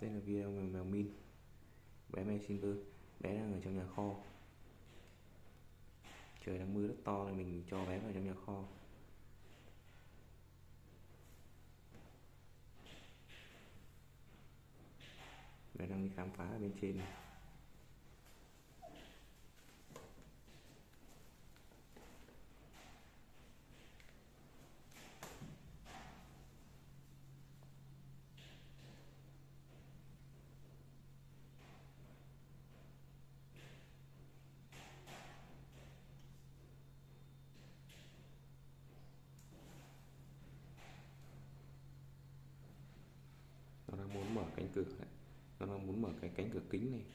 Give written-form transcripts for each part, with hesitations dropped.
Đây là video về mèo Min, bé Maysimber. Bé đang ở trong nhà kho. Trời đang mưa rất to nên mình cho bé vào trong nhà kho. Bé đang đi khám phá ở bên trên này. Nó đang muốn mở cánh cửa này. Nó đang muốn mở cái cánh cửa kính này.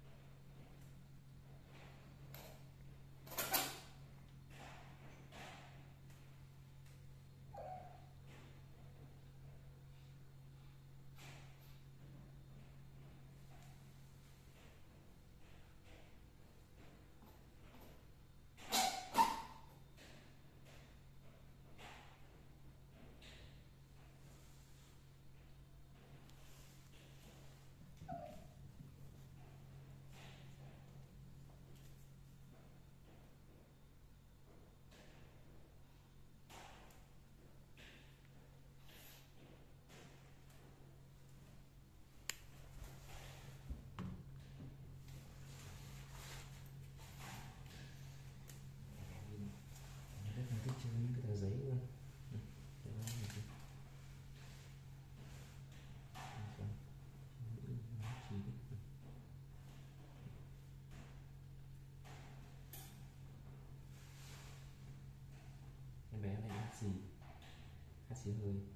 Rất là thích chơi những cái tờ giấy luôn. Em bé này hát xì hơi.